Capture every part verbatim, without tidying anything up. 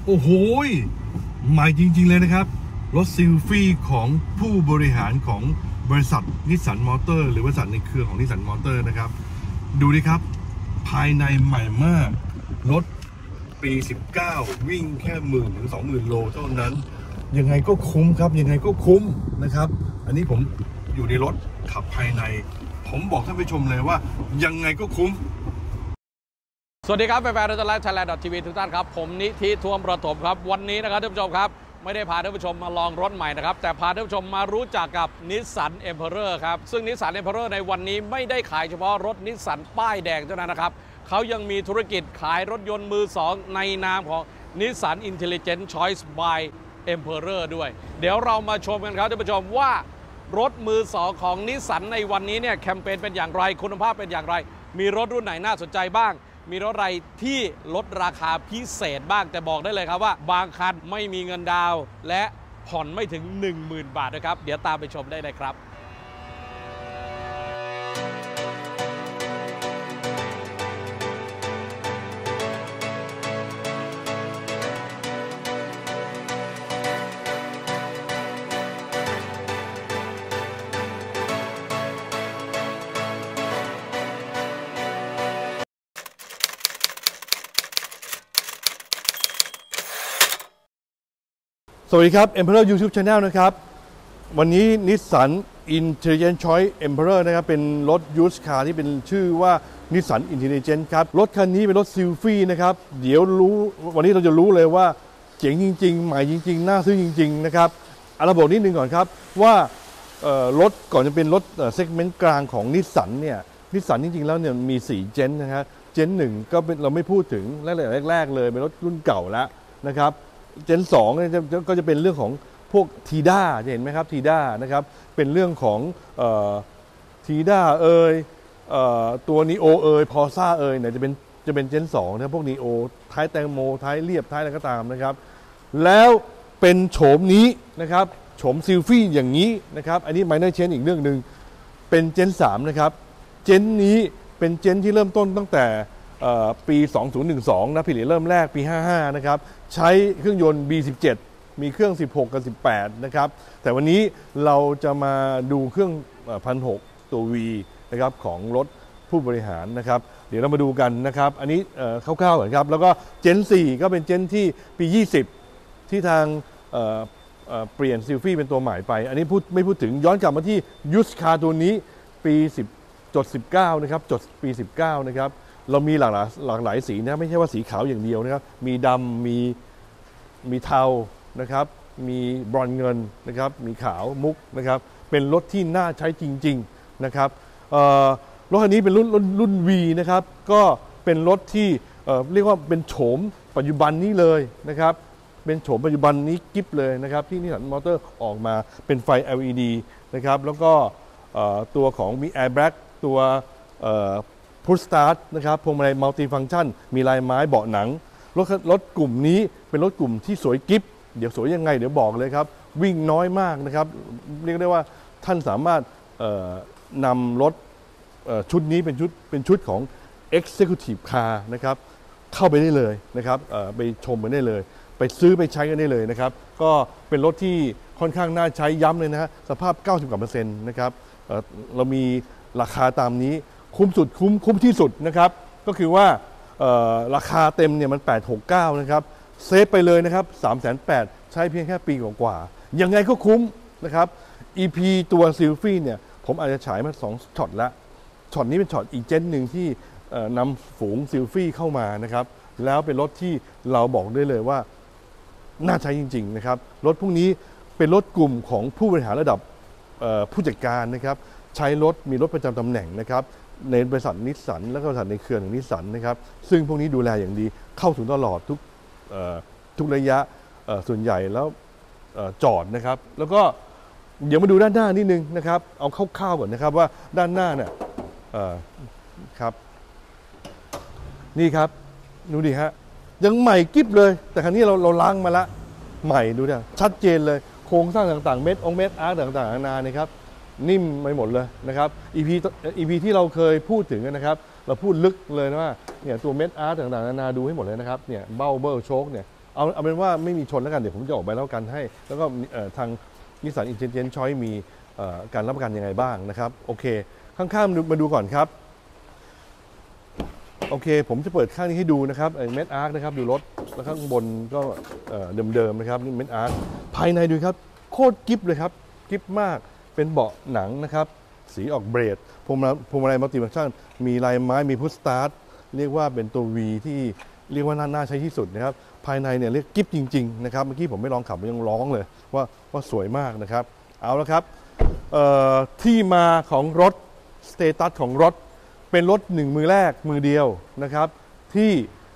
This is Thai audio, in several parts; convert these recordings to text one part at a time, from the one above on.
โอ้โหใหม่จริงๆเลยนะครับรถซิลฟี่ของผู้บริหารของบริษัทนิสสันมอเตอร์หรือบริษัทในเครือของนิสสันมอเตอร์นะครับดูดิครับภายในใหม่มากรถปีสิบเก้าวิ่งแค่หมื่นถึงสองหมื่นโลเท่านั้นยังไงก็คุ้มครับยังไงก็คุ้มนะครับอันนี้ผมอยู่ในรถขับภายในผมบอกท่านผู้ชมเลยว่ายังไงก็คุ้มสวัสดีครับแฟนๆรถไลฟ์ไทยแลนด์ ที วี ทุกท่านครับผมนิธิท่วมประถมครับวันนี้นะครับท่านผู้ชมครับไม่ได้พาท่านผู้ชมมาลองรถใหม่นะครับแต่พาท่านผู้ชมมารู้จักกับ Nissan Emperor ครับซึ่ง Nissan Emperor ในวันนี้ไม่ได้ขายเฉพาะรถนิสสันป้ายแดงเท่านั้นนะครับเขายังมีธุรกิจขายรถยนต์มือสองในนามของ Nissan Intelligent Choice by Emperor ด้วยเดี๋ยวเรามาชมกันครับท่านผู้ชมว่ารถมือสองของนิสสันในวันนี้เนี่ยแคมเปญเป็นอย่างไรคุณภาพเป็นอย่างไรมีรถรุ่นไหนน่าสนใจบ้างมีรถอะไรที่ลดราคาพิเศษบ้างแต่บอกได้เลยครับว่าบางคันไม่มีเงินดาวน์และผ่อนไม่ถึง หนึ่งหมื่น บาทนะครับเดี๋ยวตามไปชมได้เลยครับสวัสดีครับ Emperor YouTube Channel นะครับวันนี้ Nissan Intelligent Choice Emperor นะครับเป็นรถยูสคาร์ที่เป็นชื่อว่า Nissan Intelligent ครับรถคันนี้เป็นรถซิลฟี่นะครับเดี๋ยวรู้วันนี้เราจะรู้เลยว่าเจ๋งจริงๆใหม่จริงๆน่าซื้อจริงๆนะครับเอาระบบนิดนึงก่อนครับว่ารถก่อนจะเป็นรถเซกเมนต์กลางของ Nissan เนี่ย Nissan จริงๆแล้วเนี่ยมีสี่เจนนะครับเจนหนึ่งก็เราไม่พูดถึงแรกๆเลยเป็นรถรุ่นเก่าแล้วนะครับเจนสองก็จะเป็นเรื่องของพวกทีด้าจะเห็นไหมครับทีด้านะครับเป็นเรื่องของทีด้าเอยตัวนีโอเอยพอซ่าเอยเนี่ยจะเป็นจะเป็นเจนสองนะพวกนีโอท้ายแตงโมท้ายเรียบท้ายอะไรก็ตามนะครับแล้วเป็นโฉมนี้นะครับโฉมซิลฟี่อย่างนี้นะครับอันนี้ไมเนอร์เชนอีกเรื่องหนึ่งเป็นเจนสามนะครับเจนนี้เป็นเจนที่เริ่มต้นตั้งแต่ปีสองพันสิบสองนะผลิตเริ่มแรกปีห้าสิบห้านะครับใช้เครื่องยนต์ บี สิบเจ็ด มีเครื่องสิบหกกับสิบแปดนะครับแต่วันนี้เราจะมาดูเครื่อง หนึ่งพันหกร้อย ตัว V นะครับของรถผู้บริหารนะครับเดี๋ยวเรามาดูกันนะครับอันนี้คร่าวๆก่อนครับแล้วก็เจนสี่ก็เป็นเจนที่ปียี่สิบที่ทางเ, เปลี่ยนซิลฟี่เป็นตัวใหม่ไปอันนี้พูดไม่พูดถึงย้อนกลับมาที่ยูสคาร์ตัวนี้ปีสิบจดสิบเก้านะครับจดปีสิบเก้านะครับเรามีหลากหลายหลากหลายสีนะไม่ใช่ว่าสีขาวอย่างเดียวนะครับมีดำมีมีเทานะครับมีบรอนซ์เงินนะครับมีขาวมุกนะครับเป็นรถที่น่าใช้จริงๆนะครับรถคันนี้เป็นรุ่นรุ่น V นะครับก็เป็นรถที่เรียกว่าเป็นโฉมปัจจุบันนี้เลยนะครับเป็นโฉมปัจจุบันนี้กิ๊บเลยนะครับที่นิสสันมอเตอร์ออกมาเป็นไฟ แอล อี ดี นะครับแล้วก็ตัวของมีแอร์แบ็กตัวพุชสตาร์ทนะครับพวงมาลัยมัลติฟังก์ชันมีลายไม้เบาะหนังรถรถกลุ่มนี้เป็นรถกลุ่มที่สวยกิ๊บเดี๋ยวสวยยังไงเดี๋ยวบอกเลยครับวิ่งน้อยมากนะครับเรียกได้ว่าท่านสามารถนำรถชุดนี้เป็นชุดเป็นชุดของ Executive Car นะครับเข้าไปได้เลยนะครับไปชมกันได้เลยไปซื้อไปใช้กันได้เลยนะครับก็เป็นรถที่ค่อนข้างน่าใช้ย้ำเลยนะฮะสภาพ เก้าสิบกว่าเปอร์เซ็นต์นะครับเรามีราคาตามนี้คุ้มสุดคุ้มคุ้มที่สุดนะครับก็คือว่าราคาเต็มเนี่ยมันแปดหกเก้านะครับเซฟไปเลยนะครับ สามแสนแปดหมื่น ใช้เพียงแค่ปีกว่าๆยังไงก็คุ้มนะครับ อี พี ตัวซิลฟี่เนี่ยผมอาจจะฉายมาสองช็อตแล้วช็อตนี้เป็นช็อตอีกเจนหนึ่งที่นำฝูงซิลฟี่เข้ามานะครับแล้วเป็นรถที่เราบอกได้เลยว่าน่าใช้จริงๆนะครับรถพวกนี้เป็นรถกลุ่มของผู้บริหารระดับผู้จัดการนะครับใช้รถมีรถประจำตำแหน่งนะครับในบริษัทนิสสันและบริษัทในเครือของนิสสันนะครับซึ่งพวกนี้ดูแลอย่างดีเข้าถึงตลอดทุกทุกระยะส่วนใหญ่แล้วจอดนะครับแล้วก็เดี๋ยวมาดูด้านหน้านิดนึงนะครับเอาคร่าวๆก่อนนะครับว่าด้านหน้าเนี่ยครับนี่ครับดูดิฮะยังใหม่กิ๊บเลยแต่ครั้นี้เราเราล้างมาละใหม่ดูเนี่ยชัดเจนเลยโครงสร้างต่างๆเม็ดองเม็ดอาร์ตต่างๆนานานะครับนิ่มไปหมดเลยนะครับ อี พี อี พี ที่เราเคยพูดถึงนะครับเราพูดลึกเลยนะว่าเนี่ยตัวเม็ดอาร์ตต่างๆนานาดูให้หมดเลยนะครับเนี่ยเบ้าเบิลโชคเนี่ยเอาเอาเป็นว่าไม่มีชนแล้วกันเดี๋ยวผมจะออกใบรับประกันให้แล้วก็ทางนิสสันอินเทลเจนต์ชอยซ์มีการรับประกันยังไงบ้างนะครับโอเคข้างๆมาดูก่อนครับโอเคผมจะเปิดข้างนี้ให้ดูนะครับเมทอาร์คนะครับดูรถแล้วข้างบนก็เดิมๆนะครับนี่เมทอาร์คภายในดูครับโคตรกิ๊บเลยครับกิ๊บมากเป็นเบาะหนังนะครับสีออกเบรดพวงมาลัยมัลติฟังก์ชันมีลายไม้มีพุชสตาร์ทเรียกว่าเป็นตัว V ที่เรียกว่าน่าใช้ที่สุดนะครับภายในเนี่ยเรียกกิ๊บจริงๆนะครับเมื่อกี้ผมไม่ลองขับยังร้องเลยว่าว่าสวยมากนะครับเอาละครับที่มาของรถสเตตัสของรถเป็นรถหนึ่งมือแรกมือเดียวนะครับที่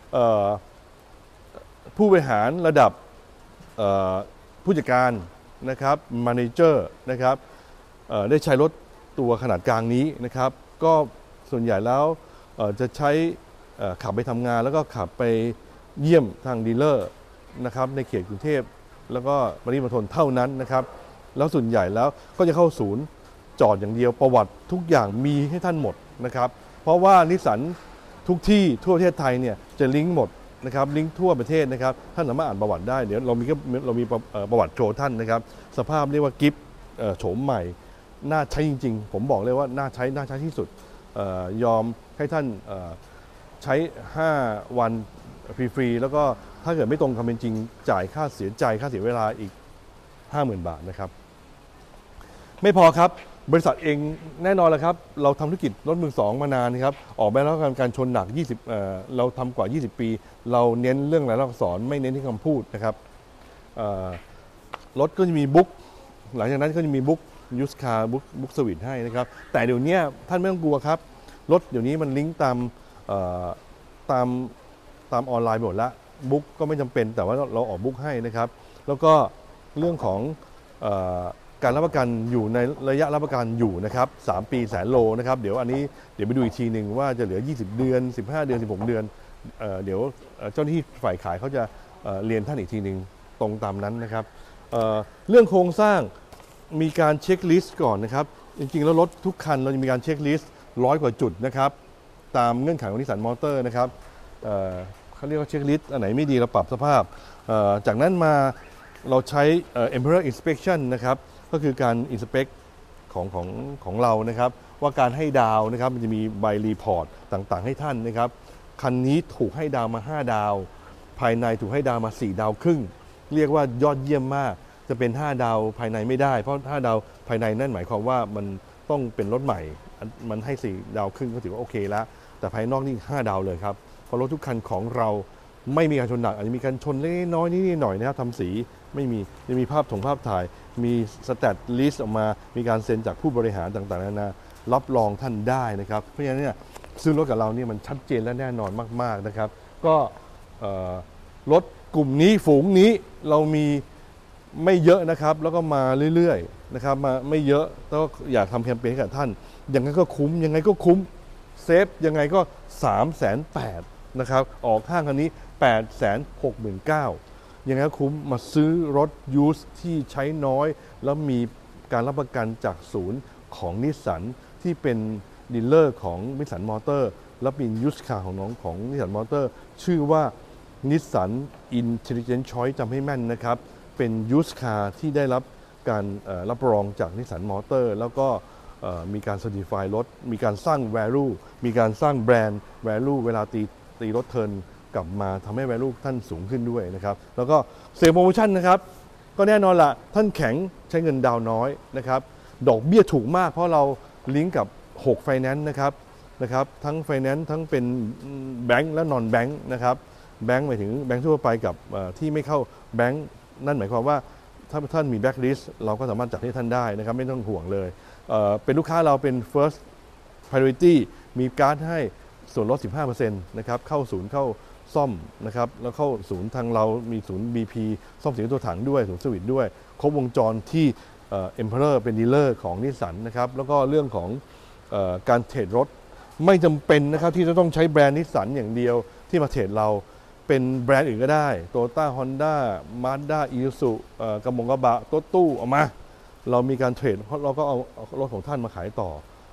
ผู้บริหารระดับผู้จัดการนะครับมาเนเจอร์นะครับได้ใช้รถตัวขนาดกลางนี้นะครับก็ส่วนใหญ่แล้วจะใช้ขับไปทำงานแล้วก็ขับไปเยี่ยมทางดีลเลอร์นะครับในเขตกรุงเทพแล้วก็ปริมณฑลเท่านั้นนะครับแล้วส่วนใหญ่แล้วก็จะเข้าศูนย์จอดอย่างเดียวประวัติทุกอย่างมีให้ท่านหมดนะครับเพราะว่านิสสันทุกที่ทั่วประเทศไทยเนี่ยจะลิงก์หมดนะครับลิงก์ทั่วประเทศนะครับท่านสามารถอ่านประวัติได้เดี๋ยวเรามีเรามีประวัติโชว์ท่านนะครับสภาพเรียกว่ากิฟต์โฉมใหม่น่าใช้จริงๆผมบอกเลยว่าน่าใช้น่าใช้ที่สุดยอมให้ท่านใช้ห้าวันฟรีๆแล้วก็ถ้าเกิดไม่ตรงความเป็นจริงจ่ายค่าเสียใจค่าเสียเวลาอีก ห้าหมื่น บาทนะครับไม่พอครับบริษัทเองแน่นอนแล้วครับเราทำธุรกิจรถมือสองมานานนะครับออกแบบแล้วการการชนหนักยี่สิบเอ่อเราทำกว่ายี่สิบปีเราเน้นเรื่องรายลักษณ์อักษรไม่เน้นที่คำพูดนะครับรถก็จะมีบุ๊กหลังจากนั้นก็จะมีบุ๊กยูสคาร์บุ๊กบุ๊กสวิตให้นะครับแต่เดี๋ยวนี้ท่านไม่ต้องกลัวครับรถเดี๋ยวนี้มันลิงก์ตามตามตามออนไลน์หมดละบุ๊กก็ไม่จำเป็นแต่ว่าเราออกบุ๊กให้นะครับแล้วก็เรื่องของการรับประกันอยู่ในระยะรับประกันอยู่นะครับสามปีแสนโลนะครับเดี๋ยวอันนี้เดี๋ยวไปดูอีกทีหนึ่งว่าจะเหลือยี่สิบเดือนสิบห้าเดือนสิบหกเดือน เ, เดี๋ยวเจ้าหน้าที่ฝ่ายขายเขาจะเรียนท่านอีกทีหนึ่งตรงตามนั้นนะครับ เ, เรื่องโครงสร้างมีการเช็คลิสต์ก่อนนะครับจริงๆแล้วรถทุกคันเราจะมีการเช็คลิสต์ร้อยกว่าจุดนะครับตามเงื่อนไขของนิสสันมอเตอร์นะครับ เ, เขาเรียกว่าเช็คลิสต์อันไหนไม่ดีเราปรับสภาพจากนั้นมาเราใช้ Emperor Inspection นะครับก็คือการ inspect ของของของเรานะครับว่าการให้ดาวนะครับมันจะมีใบรีพอร์ตต่างๆให้ท่านนะครับคันนี้ถูกให้ดาวมาห้าดาวภายในถูกให้ดาวมาสี่ดาวครึ่งเรียกว่ายอดเยี่ยมมากจะเป็นห้าดาวภายในไม่ได้เพราะห้าดาวภายในนั่นหมายความว่ามันต้องเป็นรถใหม่มันให้สี่ดาวครึ่งก็ถือว่าโอเคแล้วแต่ภายนอกนี่ห้าดาวเลยครับเพราะรถทุกคันของเราไม่มีการชนหนักอาจจะมีการชนเล็กน้อยนิดหน่อยนะครับทำสีไม่มีจะมีภาพถงภาพถ่ายมีสแตทลิสต์ออกมามีการเซ็นจากผู้บริหารต่างๆนานารับรองท่านได้นะครับเพราะฉะนั้นเนี่ยซื้อรถกับเราเนี่ยมันชัดเจนและแน่นอนมากๆนะครับก็รถกลุ่มนี้ฝูงนี้เรามีไม่เยอะนะครับแล้วก็มาเรื่อยๆนะครับมาไม่เยอะแล้วอยากทำแคมเปญให้กับท่านยังไงก็คุ้มยังไงก็คุ้มเซฟยังไงก็ สามแสนแปดหมื่น นะครับออกห้างคันนี้ แปดแสนหกหมื่นเก้าพัน ยังไงก็คุ้มมาซื้อรถยูสที่ใช้น้อยแล้วมีการรับประกันจากศูนย์ของนิสสันที่เป็นดีลเลอร์ของนิสสันมอเตอร์และเป็นยูสคาร์ของน้องของนิสสันมอเตอร์ชื่อว่านิสสันอินเทลเจนต์ชอยซ์จำให้แม่นนะครับเป็นยูสคาร์ที่ได้รับการรับรองจากนิสสันมอเตอร์แล้วก็มีการ certify รถมีการสร้าง value มีการสร้างแบรนด์ value เวลาตีตีรถเทิร์นกลับมาทำให้ value ท่านสูงขึ้นด้วยนะครับแล้วก็เซลล์โปรโมชั่นนะครับก็แน่นอนละท่านแข็งใช้เงินดาวน้อยนะครับดอกเบี้ยถูกมากเพราะเราลิงก์กับหกไฟแนนซ์นะครับนะครับทั้งไฟแนนซ์ทั้งเป็นแบงก์และนอนแบงก์นะครับแบงก์หมายถึงแบงก์ทั่วไปกับที่ไม่เข้าแบงก์นั่นหมายความว่าถ้าท่านมีแบ็คลิสต์เราก็สามารถจัดให้ท่านได้นะครับไม่ต้องห่วงเลยเป็นลูกค้าเราเป็น first priority มีการ์ดให้ส่วนลด สิบห้าเปอร์เซ็นต์ นะครับเข้าศูนย์เข้าซ่อมนะครับแล้วเข้าศูนย์ทางเรามีศูนย์ บี พี ซ่อมเสียงตัวถังด้วยศูนย์สวิตด้วยครบวงจรที่เอ็มเพอเรอร์เป็นดีลเลอร์ของนิสสันนะครับแล้วก็เรื่องของเออการเทรดรถไม่จำเป็นนะครับที่จะต้องใช้แบรนด์นิสสันอย่างเดียวที่มาเทรดเราเป็นแบรนด์อื่นก็ได้โตโยต้าฮอนด้ามาสด้าอีซูซุกระบงกระบะรถตู้ออกมาเรามีการเทรดเพราะเราก็เอารถของท่านมาขายต่อ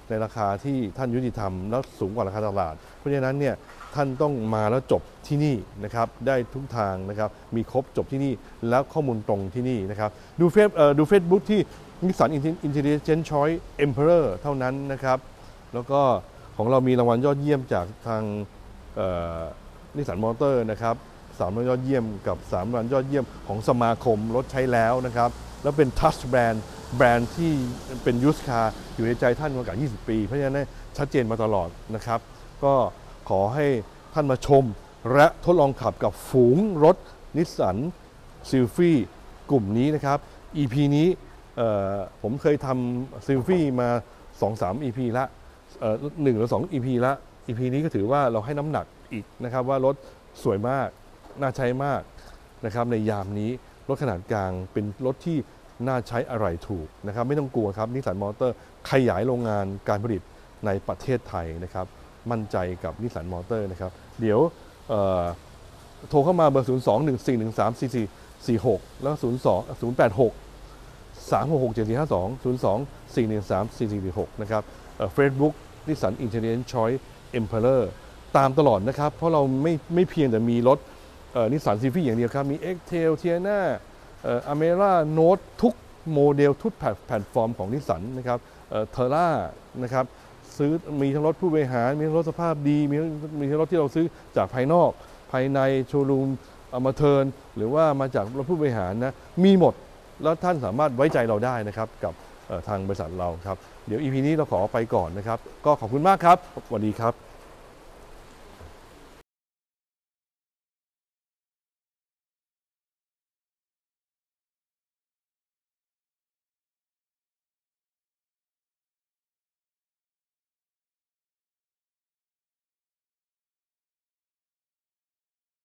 ในราคาที่ท่านยุติธรรมแล้วสูงกว่าราคาตลาดเพราะฉะนั้นเนี่ยท่านต้องมาแล้วจบที่นี่นะครับได้ทุกทางนะครับมีครบจบที่นี่แล้วข้อมูลตรงที่นี่นะครับดูเฟซเอ่อดู Facebook ที่ Nissan Intelligent Choice Emperor เท่านั้นนะครับแล้วก็ของเรามีรางวัลยอดเยี่ยมจากทางนิสสันมอเตอร์นะครับสามรางวัลยอดเยี่ยมกับสามรางวัลยอดเยี่ยมของสมาคมรถใช้แล้วนะครับแล้วเป็นทัชแบรนด์แบรนด์ที่เป็นยูสคาร์อยู่ในใจท่านมากว่ายี่สิบปีเพราะฉะนั้นชัดเจนมาตลอดนะครับก็ขอให้ท่านมาชมและทดลองขับกับฝูงรถนิสสันซิลฟี่กลุ่มนี้นะครับ อี พี นี้ผมเคยทำซิลฟี่มา สองถึงสาม อี พี ละหนึ่งหรือสอง อี พี ละ อี พี นี้ก็ถือว่าเราให้น้ำหนักอีกนะครับว่ารถสวยมากน่าใช้มากนะครับในยามนี้รถขนาดกลางเป็นรถที่น่าใช้อะไรถูกนะครับไม่ต้องกลัวครับนิสสันมอเตอร์ขยายโรงงานการผลิตในประเทศไทยนะครับมั่นใจกับนิสสันมอเตอร์นะครับเดี๋ยวโทรเข้ามาเบอร์ ศูนย์ สอง หนึ่ง สี่ หนึ่ง สาม สี่ สี่ สี่ หก แล้ว ศูนย์ สอง ศูนย์ แปด หก สาม หก หก เจ็ด สี่ ห้า สอง ศูนย์ สอง สี่ หนึ่ง สาม สี่ สี่ สี่ หกนะครับเฟซบุ๊กนิสสัน Intelligent Choice Emperor ตามตลอดนะครับเพราะเราไม่ไม่เพียงแต่มีรถนิสสันซีฟี่อย่างเดียวครับมี X-Trail เทียน่าอเมร่าโน้ตทุกโมเดลทุกแพลตฟอร์มของนิสสันนะครับเทอร่านะครับซื้อมีทั้งรถผู้บริหารมีทั้งรถสภาพดีมีมีทั้งรถที่เราซื้อจากภายนอกภายในโชว์รูมเอามาเทิร์นหรือว่ามาจากรถผู้บริหารนะมีหมดแล้วท่านสามารถไว้ใจเราได้นะครับกับทางบริษัทเราครับเดี๋ยว อี พี นี้เราขอไปก่อนนะครับก็ขอบคุณมากครับสวัสดีครับ